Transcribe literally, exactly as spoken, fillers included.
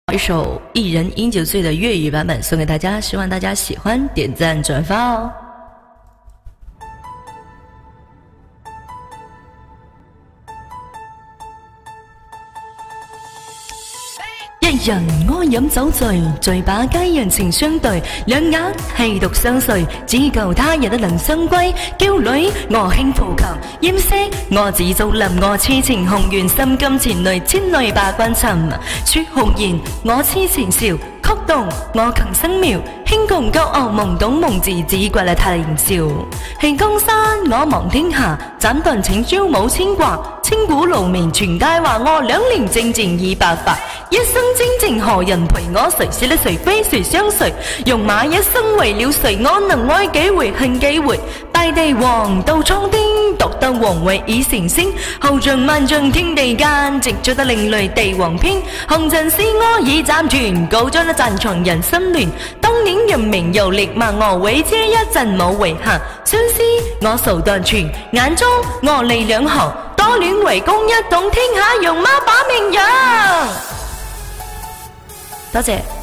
一首一人饮酒醉的粤语版本送给大家，希望大家喜欢，点赞转发哦。一人安飲酒醉，醉把佳人情相對，兩眼氣獨相隨，只求他日能相歸。嬌女我輕負求，艷色我自造林，我痴情紅顏，心甘情淚，千淚把君尋。說紅顏我痴情笑，曲動我琴聲妙，輕共高傲懵懂夢字，只怪了他年少。氣江山我望天下，斬斷情朝冇牽掛，千古留名傳佳話，我兩年正正已白髮。一生真正何人陪我？誰是呢？誰非誰相隨？用馬一生為了誰？我能愛幾回恨幾回？大地黃到蒼天，獨得皇位已成仙。後象萬象天地間，直做得另類地王篇。紅塵是我已斬斷，告將得暫藏人心亂。當年人名遊歷萬我為這一陣冇遺憾。相思我愁斷存，眼中我淚兩行。多戀為公一統天下，用馬把命讓。多謝。